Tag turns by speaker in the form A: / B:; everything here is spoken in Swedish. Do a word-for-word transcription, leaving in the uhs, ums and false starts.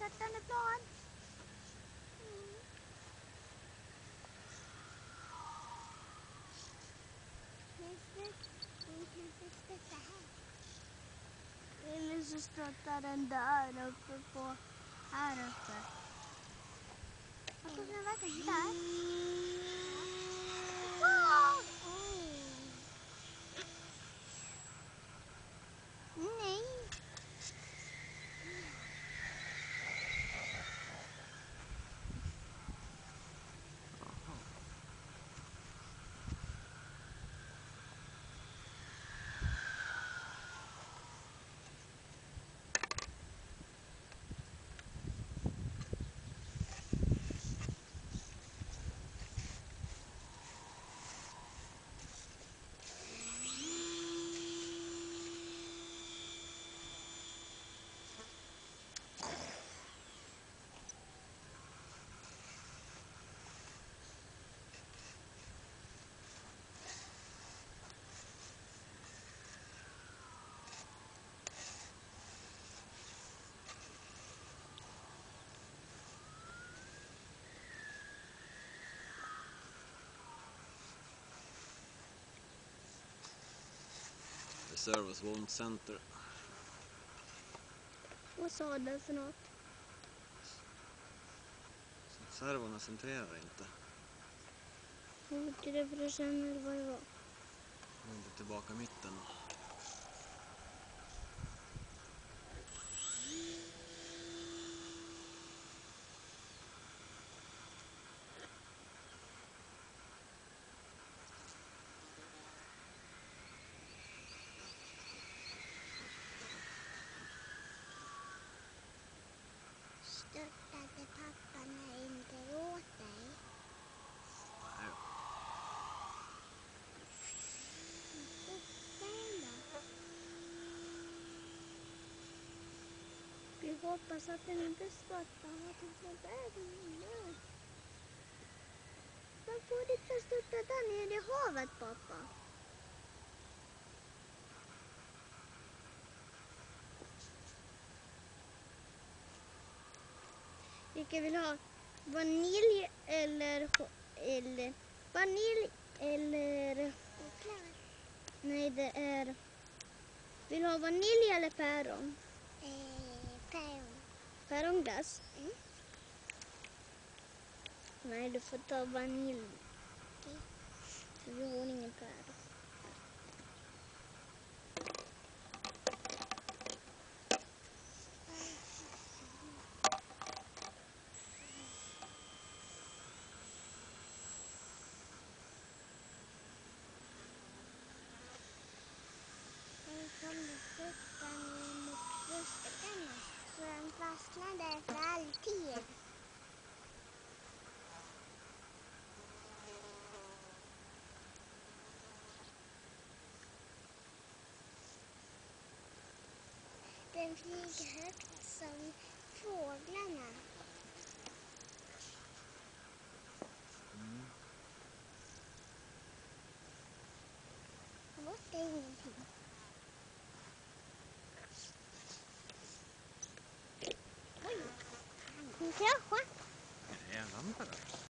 A: störtande plan. Mm. Hon kanske störtar här. Eller så störtar den där uppe på, här uppe. Jag tror den verkar där. Wow! Nej.
B: Service Wound Center.
A: Vad sa du för något?
B: Servorna centrerar inte.
A: Hur mycket det för att känna vad det var?
B: Nu är det tillbaka i mitten.
A: Störtade pappa när inte åt dig?
B: Nej.
A: Vi hoppas att den inte störtar. Vad är det nu? Man får inte störta där nere i havet, pappa. Vilka vill ha vanilj eller, eller vanilj eller choklad? Nej, det är... Vill du ha vanilj eller päron? Eh, päron. Päronglass? Mm. Nej, du får ta vanilj. Okej. För vi har ingen päron. Som du störtar ner mot röstbäckarna så den fastnar där för alltid. Den flyger högt som fåglarna.
B: Mm.
A: Bort är ingenting. Oj! En krascha!
B: Är det en lampa då?